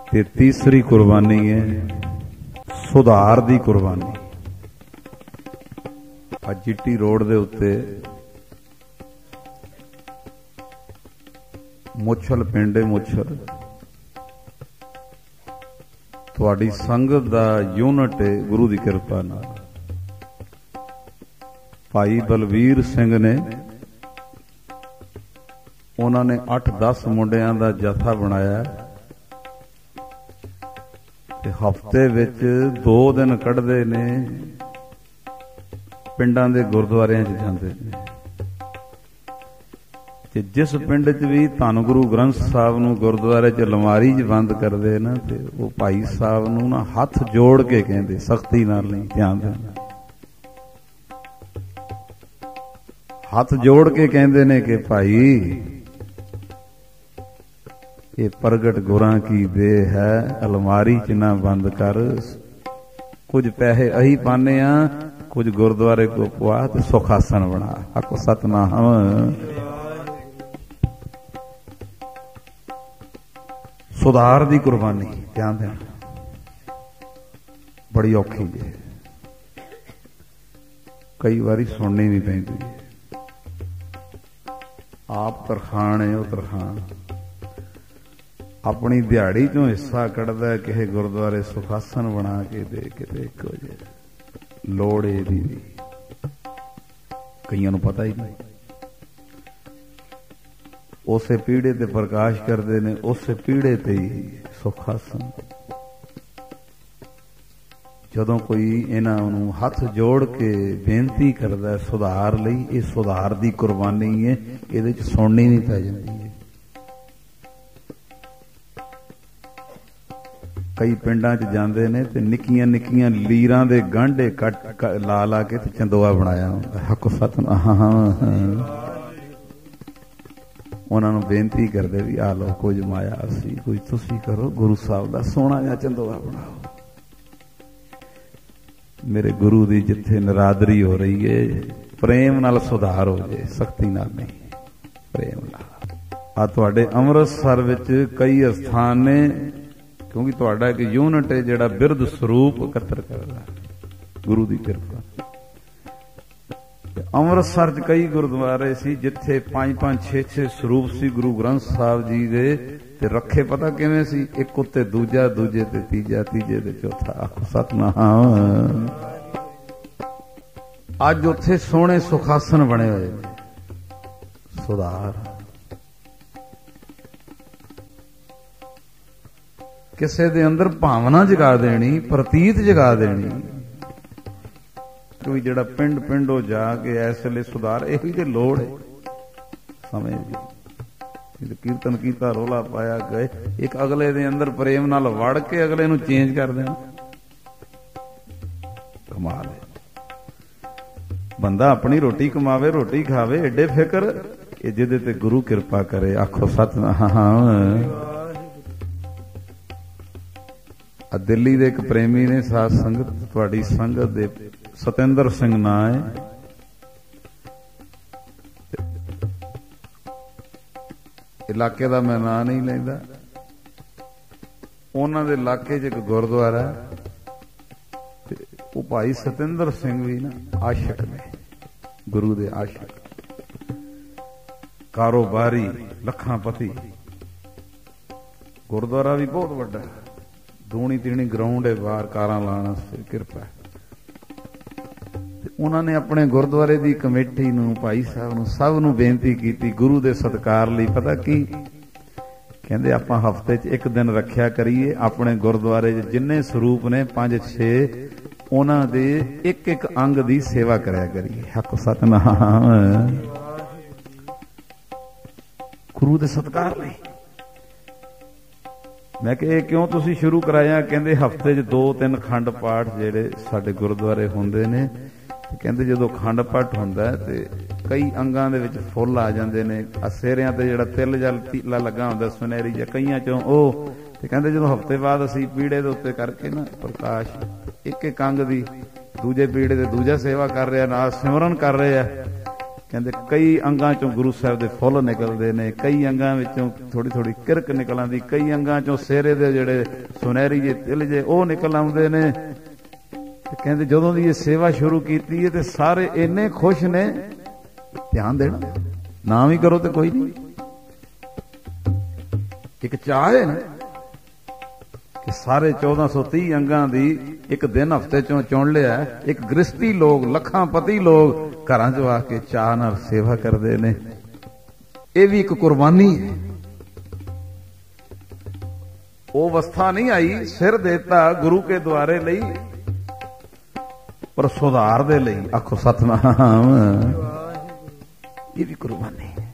ਤੇ ਤੀਸਰੀ ਕੁਰਬਾਨੀ ਹੈ ਸੁਧਾਰ ਦੀ ਕੁਰਬਾਨੀ। ਅੱਜ ਜੀਟੀ ਰੋਡ ਦੇ ਉੱਤੇ ਮੁੱਛਲ ਪਿੰਡ ਹੈ, ਮੁੱਛਲ ਤੁਹਾਡੀ ਸੰਗਤ ਦਾ ਯੂਨਿਟ ਹੈ। ਗੁਰੂ ਦੀ ਕਿਰਪਾ ਨਾਲ ਭਾਈ ਬਲਵੀਰ ਸਿੰਘ ਨੇ, ਉਹਨਾਂ ਨੇ 8-10 ਮੁੰਡਿਆਂ ਦਾ ਜਥਾ ਬਣਾਇਆ ਤੇ ਹਫ਼ਤੇ ਵਿੱਚ 2 ਦਿਨ ਕੱਢਦੇ ਨੇ, ਪਿੰਡਾਂ ਦੇ ਗੁਰਦੁਆਰਿਆਂ 'ਚ ਜਾਂਦੇ ਨੇ ਤੇ ਜਿਸ ਪਿੰਡ 'ਚ ਵੀ ਧੰਨ ਗੁਰੂ ਗ੍ਰੰਥ ਸਾਹਿਬ ਨੂੰ ਗੁਰਦੁਆਰੇ 'ਚ ਅਲਮਾਰੀ 'ਚ ਬੰਦ ਕਰਦੇ ਨਾ, ਤੇ ਉਹ ਭਾਈ ਸਾਹਿਬ ਨੂੰ ਨਾ ਹੱਥ ਜੋੜ ਕੇ ਕਹਿੰਦੇ, ਸਖਤੀ ਨਾਲ ਨਹੀਂ, ਧਿਆਨ ਦੇਣਾ, ਹੱਥ ਜੋੜ ਕੇ ਕਹਿੰਦੇ ਨੇ ਕਿ ਭਾਈ ਇਹ ਪ੍ਰਗਟ ਗੁਰਾਂ ਕੀ ਦੇਹ ਹੈ, ਅਲਮਾਰੀ 'ਚ ਨਾ ਬੰਦ ਕਰ, ਕੁਝ ਪੈਸੇ ਅਹੀ ਪਾਨੇ ਆ, ਕੁਝ ਗੁਰਦੁਆਰੇ ਕੋ ਪਵਾ ਤੇ ਸੁਖਾਸਨ ਬਣਾ। ਆਖੋ ਸਤਨਾਮ। ਸੁਧਾਰ ਦੀ ਕੁਰਬਾਨੀ, ਧਿਆਨ ਦੇਣਾ, ਬੜੀ ਔਖੀ ਹੈ, ਕਈ ਵਾਰੀ ਸੁਣਨੀ ਵੀ ਪੈਂਦੀ ਹੈ। ਆਪ ਤਰਖਾਣ ਹੈ, ਉਹ ਤਰਖਾਣ ਆਪਣੀ ਦਿਹਾੜੀ ਚੋਂ ਹਿੱਸਾ ਕੱਢਦਾ, ਕਿਸੇ ਗੁਰਦੁਆਰੇ ਸੁਖਾਸਨ ਬਣਾ ਕੇ ਦੇ ਕੇ ਦੇਖੋ ਜੇ ਲੋੜ ਇਹਦੀ ਵੀ, ਕਈਆਂ ਨੂੰ ਪਤਾ ਹੀ ਨਹੀਂ। ਉਸੇ ਪੀੜੇ ਤੇ ਪ੍ਰਕਾਸ਼ ਕਰਦੇ ਨੇ, ਉਸੇ ਪੀੜੇ ਤੇ ਹੀ ਸੁਖਾਸਨ। ਜਦੋਂ ਕੋਈ ਇਹਨਾਂ ਨੂੰ ਹੱਥ ਜੋੜ ਕੇ ਬੇਨਤੀ ਕਰਦਾ ਸੁਧਾਰ ਲਈ, ਇਹ ਸੁਧਾਰ ਦੀ ਕੁਰਬਾਨੀ ਹੈ, ਇਹਦੇ ਚ ਸੁਣਨੀ ਨਹੀਂ ਪੈ ਜਾਂਦੀ ਹੈ। ਕਈ ਪਿੰਡਾਂ 'ਚ ਜਾਂਦੇ ਨੇ ਤੇ ਨਿੱਕੀਆਂ ਨਿੱਕੀਆਂ ਲੀਰਾਂ ਦੇ ਗਾਂਢੇ ਕੱਟ ਲਾ ਲਾ ਕੇ ਤੇ ਚੰਦੋਆ ਬਣਾਇਆ ਹੁੰਦਾ। ਹੱਕ ਸਤਨਾਮ। ਉਹਨਾਂ ਨੂੰ ਬੇਨਤੀ ਕਰਦੇ ਵੀ ਆ ਲਓ, ਕੁਝ ਮਾਇਆ ਅਸੀਂ, ਕੁਝ ਤੁਸੀਂ ਕਰੋ, ਗੁਰੂ ਸਾਹਿਬ ਦਾ ਸੋਹਣਾ ਜਿਹਾ ਚੰਦੋਆ ਬਣਾਓ। ਮੇਰੇ ਗੁਰੂ ਦੀ ਜਿੱਥੇ ਨਰਾਦਰੀ ਹੋ ਰਹੀ ਹੈ, ਪ੍ਰੇਮ ਨਾਲ ਸੁਧਾਰ ਹੋ ਜਾਏ, ਸਖਤੀ ਨਾਲ ਨਹੀਂ, ਪ੍ਰੇਮ ਨਾਲ। ਆ ਤੁਹਾਡੇ ਅੰਮ੍ਰਿਤਸਰ ਵਿੱਚ ਕਈ ਅਸਥਾਨ ਨੇ, ਕਿਉਂਕਿ ਤੁਹਾਡਾ ਇੱਕ ਯੂਨਿਟ ਹੈ ਜਿਹੜਾ ਬਿਰਧ ਸਰੂਪ ਇਕੱਤਰ ਕਰਦਾ, ਗੁਰੂ ਦੀ ਕਿਰਪਾ। ਅੰਮ੍ਰਿਤਸਰ 'ਚ ਕਈ ਗੁਰਦੁਆਰੇ ਸੀ ਜਿੱਥੇ 5-5, 6-6 ਸਰੂਪ ਸੀ ਗੁਰੂ ਗ੍ਰੰਥ ਸਾਹਿਬ ਜੀ ਦੇ, ਤੇ ਰੱਖੇ ਪਤਾ ਕਿਵੇਂ ਸੀ? ਇੱਕ ਉੱਤੇ ਦੂਜਾ, ਦੂਜੇ ਤੇ ਤੀਜਾ, ਤੀਜੇ ਤੇ ਚੌਥਾ। ਆਖੋ ਸਤਨਾਮ। ਅੱਜ ਉੱਥੇ ਸੋਹਣੇ ਸੁਖਾਸਨ ਬਣੇ ਹੋਏ ਨੇ। ਸੁਧਾਰ ਕਿਸੇ ਦੇ ਅੰਦਰ ਭਾਵਨਾ ਜਗਾ ਦੇਣੀ, ਪ੍ਰਤੀਤ ਜਗਾ ਦੇਣੀ, ਕੋਈ ਜਿਹੜਾ ਪਿੰਡ ਪਿੰਡੋਂ ਜਾ ਕੇ ਇਸ ਵੇਲੇ ਸੁਧਾਰ, ਇਹੀ ਤੇ ਲੋੜ ਹੈ ਸਮੇਂ ਦੀ। ਕੀਰਤਨ ਕੀਤਾ, ਰੋਲਾ ਪਾਇਆ, ਗਏ, ਇੱਕ ਅਗਲੇ ਦੇ ਅੰਦਰ ਪ੍ਰੇਮ ਨਾਲ ਵੜ ਕੇ ਅਗਲੇ ਨੂੰ ਚੇਂਜ ਕਰ ਦੇਣਾ, ਕਮਾਲ ਹੈ। ਬੰਦਾ ਆਪਣੀ ਰੋਟੀ ਕਮਾਵੇ, ਰੋਟੀ ਖਾਵੇ, ਐਡੇ ਫਿਕਰ ਇਹ ਜਿਹਦੇ ਤੇ ਗੁਰੂ ਕਿਰਪਾ ਕਰੇ। ਆਖੋ ਸਤਨਾਮ। ਦਿੱਲੀ ਦੇ ਇੱਕ ਪ੍ਰੇਮੀ ਨੇ, ਸਾਧ ਸੰਗਤ, ਤੁਹਾਡੀ ਸੰਗਤ ਦੇ, ਸਤਿੰਦਰ ਸਿੰਘ ਨਾਂ ਹੈ, ਇਲਾਕੇ ਦਾ ਮੈਂ ਨਾਂ ਨਹੀਂ ਲੈਂਦਾ, ਉਹਨਾਂ ਦੇ ਇਲਾਕੇ 'ਚ ਇੱਕ ਗੁਰਦੁਆਰਾ, ਤੇ ਉਹ ਭਾਈ ਸਤਿੰਦਰ ਸਿੰਘ ਵੀ ਨਾ ਆਸ਼ਕ ਨੇ, ਗੁਰੂ ਦੇ ਆਸ਼ਕ, ਕਾਰੋਬਾਰੀ, ਲੱਖਾਂ ਪਤੀ। ਗੁਰਦੁਆਰਾ ਵੀ ਬਹੁਤ ਵੱਡਾ, ਦੂਣੀ ਤੀਣੀ ਗਰਾਊਂਡ ਹੈ ਬਾਹਰ ਕਾਰਾਂ ਲਾਉਣ ਵਾਸਤੇ, ਕਿਰਪਾ। ਉਹਨਾਂ ਨੇ ਆਪਣੇ ਗੁਰਦੁਆਰੇ ਦੀ ਕਮੇਟੀ ਨੂੰ, ਭਾਈ ਸਾਹਿਬ ਨੂੰ, ਸਭ ਨੂੰ ਬੇਨਤੀ ਕੀਤੀ ਗੁਰੂ ਦੇ ਸਤਿਕਾਰ ਲਈ। ਪਤਾ ਕੀ ਕਹਿੰਦੇ? ਆਪਾਂ ਹਫ਼ਤੇ 'ਚ ਇੱਕ ਦਿਨ ਰੱਖਿਆ ਕਰੀਏ, ਆਪਣੇ ਗੁਰਦੁਆਰੇ 'ਚ ਜਿੰਨੇ ਸਰੂਪ ਨੇ 5-6, ਉਹਨਾਂ ਦੇ ਇੱਕ ਇੱਕ ਅੰਗ ਦੀ ਸੇਵਾ ਕਰਿਆ ਕਰੀਏ। ਹੱਕ ਸਤਨਾਮ। ਗੁਰੂ ਦੇ ਸਤਿਕਾਰ ਲਈ। ਮੈਂ ਕਿਹਾ ਇਹ ਕਿਉਂ ਤੁਸੀਂ ਸ਼ੁਰੂ ਕਰਾਇਆ? ਕਹਿੰਦੇ ਹਫ਼ਤੇ 'ਚ 2-3 ਅਖੰਡ ਪਾਠ ਜਿਹੜੇ ਸਾਡੇ ਗੁਰਦੁਆਰੇ ਹੁੰਦੇ ਨੇ, ਕਹਿੰਦੇ ਜਦੋਂ ਅਖੰਡ ਪਾਠ ਹੁੰਦਾ ਤੇ ਕਈ ਅੰਗਾਂ ਦੇ ਵਿੱਚ ਫੁੱਲ ਆ ਜਾਂਦੇ ਨੇ, ਸਿਹਰਿਆਂ ਤੇ ਜਿਹੜਾ ਤਿਲ ਜਾਂ ਤੀਲਾ ਲੱਗਾ ਹੁੰਦਾ ਸੁਨਹਿਰੀ ਜਾਂ ਕਈਆਂ ਚੋਂ ਉਹ, ਤੇ ਕਹਿੰਦੇ ਜਦੋਂ ਹਫ਼ਤੇ ਬਾਅਦ ਅਸੀਂ ਪੀੜੇ ਦੇ ਉੱਤੇ ਕਰਕੇ ਨਾ ਪ੍ਰਕਾਸ਼, ਇੱਕ ਇੱਕ ਅੰਗ ਦੀ, ਦੂਜੇ ਪੀੜੇ ਤੇ ਦੂਜਾ ਸੇਵਾ ਕਰ ਰਿਹਾ, ਨਾਲ ਸਿਮਰਨ ਕਰ ਰਹੇ ਆ, ਕਹਿੰਦੇ ਕਈ ਅੰਗਾਂ ਚੋਂ ਗੁਰੂ ਸਾਹਿਬ ਦੇ ਫੁੱਲ ਨਿਕਲਦੇ ਨੇ, ਕਈ ਅੰਗਾਂ ਵਿੱਚੋਂ ਥੋੜੀ ਥੋੜੀ ਕਿਰਕ ਨਿਕਲ ਆਉਂਦੀ, ਕਈ ਅੰਗਾਂ ਚੋਂ ਸਿਹਰੇ ਦੇ ਜਿਹੜੇ ਸੁਨਹਿਰੀ ਜੇ ਤਿਲ ਜੇ ਉਹ ਨਿਕਲ ਆਉਂਦੇ ਨੇ। ਤੇ ਕਹਿੰਦੇ ਜਦੋਂ ਦੀ ਇਹ ਸੇਵਾ ਸ਼ੁਰੂ ਕੀਤੀ ਹੈ ਤੇ ਸਾਰੇ ਇੰਨੇ ਖੁਸ਼ ਨੇ, ਧਿਆਨ ਦੇਣਾ, ਨਾ ਵੀ ਕਰੋ ਤੇ ਕੋਈ ਨਹੀਂ। ਇੱਕ ਚਾਹ ਹੈ ਨਾ ਕਿ ਸਾਰੇ 1430 ਅੰਗਾਂ ਦੀ ਇੱਕ ਦਿਨ ਹਫ਼ਤੇ ਚੋਂ ਚੁਣ ਲਿਆ। ਇੱਕ ਗ੍ਰਸਤੀ ਲੋਕ, ਲੱਖਾਂ ਪਤੀ ਲੋਕ ਘਰਾਂ 'ਚ ਆ ਕੇ ਚਾਹ ਨਾਲ ਸੇਵਾ ਕਰਦੇ ਨੇ। ਇਹ ਵੀ ਇੱਕ ਕੁਰਬਾਨੀ ਹੈ। ਉਹ ਅਵਸਥਾ ਨਹੀਂ ਆਈ ਸਿਰ ਦੇਤਾ ਗੁਰੂ ਕੇ ਦੁਆਰੇ ਲਈ, ਪਰ ਸੁਧਾਰ ਦੇ ਲਈ। ਆਖੋ ਸਤਨਾਮ। ਇਹ ਵੀ ਕੁਰਬਾਨੀ ਹੈ।